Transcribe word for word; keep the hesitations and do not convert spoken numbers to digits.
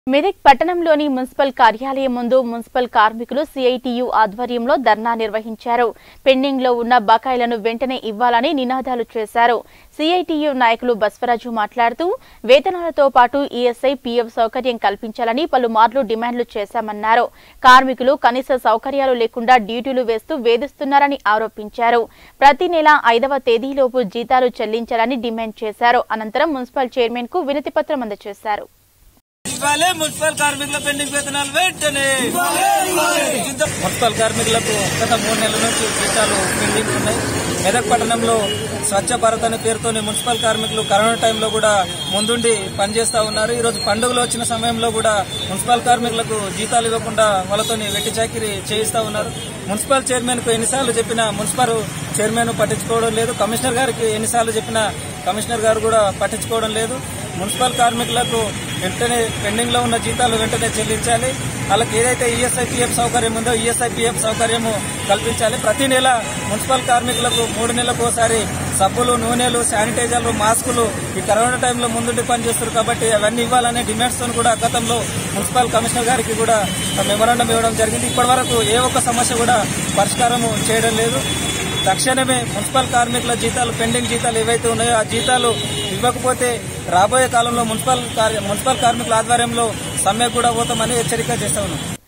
మెదక్ పట్టణంలోని మున్సిపల్ కార్యాలయం ముందు మున్సిపల్ కార్మికులు సిఐటియు ఆధ్వర్యంలో ధర్నా నిర్వహించారు. పెండింగ్ లో ఉన్న బకాయిలను వెంటనే ఇవ్వాలని నినాదాలు చేశారు. సిఐటియు నాయకులు బస్వరాజు మాట్లాడుతూ వేతనాలతో పాటు ఈఎస్ఐ పీఎఫ్ సౌకర్యం కల్పించాలని పలుమార్లు డిమాండ్లు చేశామన్నారు. కార్మికులు కనీస సౌకర్యాలు లేకుండా డ్యూటీలు వేస్తూ వేధిస్తున్నారని ఆరోపించారు. ప్రతి నెల ఐదవ తేదీలోపు జీతాలు చెల్లించాలని డిమాండ్ చేశారు. అనంతరం మున్సిపల్ చైర్మన్ కు వినతి పత్రం అందజేశారు. మున్సిపల్ కార్మికుల పెండింగ్ వేతనాలు వెంటనే మున్సిపల్ కార్మికులకు గత మూడు నెలల నుంచి జీతాలు పెండింగ్ ఉన్నాయి. మెదక్ పట్టణంలో స్వచ్ఛ భారత్ అనే పేరుతోనే మున్సిపల్ కార్మికులు కరోనా టైంలో కూడా ముందుండి పనిచేస్తా ఉన్నారు. ఈ రోజు పండుగలు వచ్చిన సమయంలో కూడా మున్సిపల్ కార్మికులకు జీతాలు ఇవ్వకుండా వాళ్ళతో వెట్టి చాకిరీ చేయిస్తా ఉన్నారు. మున్సిపల్ చైర్మన్ కు ఎన్నిసార్లు చెప్పినా మున్సిపల్ చైర్మన్ పట్టించుకోవడం లేదు. కమిషనర్ గారికి ఎన్నిసార్లు చెప్పినా కమిషనర్ గారు కూడా పట్టించుకోవడం లేదు. మున్సిపల్ కార్మికులకు వెంటనే పెండింగ్ లో ఉన్న జీతాలు వెంటనే చెల్లించాలి. వాళ్ళకి ఏదైతే ఈఎస్ఐ పీఎఫ్ సౌకర్యం ఉందో ఈఎస్ఐ పీఎఫ్ సౌకర్యము కల్పించాలి. ప్రతి నెల మున్సిపల్ కార్మికులకు మూడు నెలలకు ఒకసారి సబ్బులు, నూనెలు, శానిటైజర్లు, మాస్కులు ఈ కరోనా టైంలో ముందుండి పనిచేస్తారు కాబట్టి అవన్నీ ఇవ్వాలనే డిమాండ్స్ తో కూడా గతంలో మున్సిపల్ కమిషనర్ గారికి కూడా మెమోరాండం ఇవ్వడం జరిగింది. ఇప్పటి వరకు ఏ ఒక్క సమస్య కూడా పరిష్కారం చేయడం లేదు. తక్షణమే మున్సిపల్ కార్మికుల జీతాలు పెండింగ్ జీతాలు ఏవైతే ఉన్నాయో ఆ జీతాలు ఇవ్వకపోతే రాబోయే కాలంలో మున్సిపల్ మున్సిపల్ కార్మికుల ఆధ్వర్యంలో సమ్మె కూడా పోతామని హెచ్చరిక చేస్తా ఉన్నాం.